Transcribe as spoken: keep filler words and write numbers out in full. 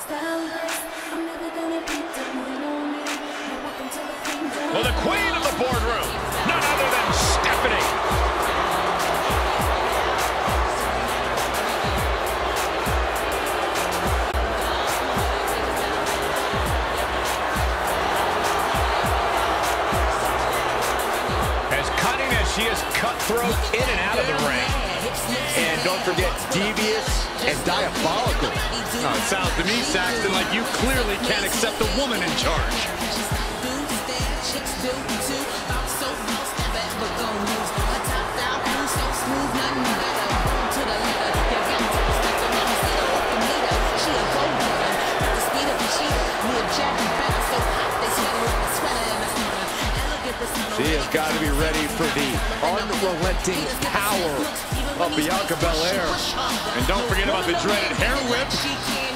Well, the queen of the boardroom, none other than Stephanie. She is cutthroat in and out of the ring. And don't forget, devious and diabolical. Oh, it sounds to me, Saxton, like you clearly can't accept a woman in charge. She has got to be ready for the unrelenting power of Bianca Belair. And don't forget about the dreaded hair whip.